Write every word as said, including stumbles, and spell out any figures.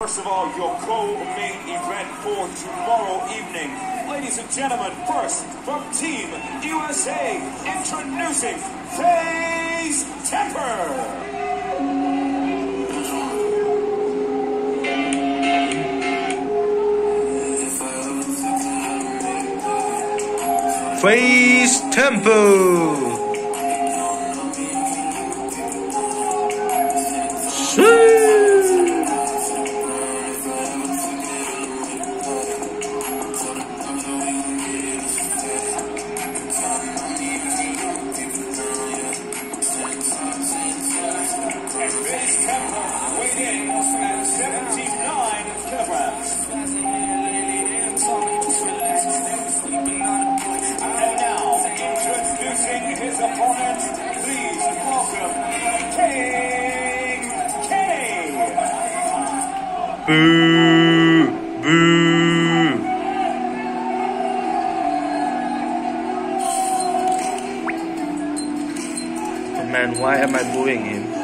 first of all, your co-main event for tomorrow evening. Ladies and gentlemen, first from Team U S A, introducing Faze Temper. Faze Temper. Faze Temper weighed in at seventy-nine kilograms. And now, introducing his opponent, please welcome King Kenny. Boo! Boo! Oh man, why am I booing him?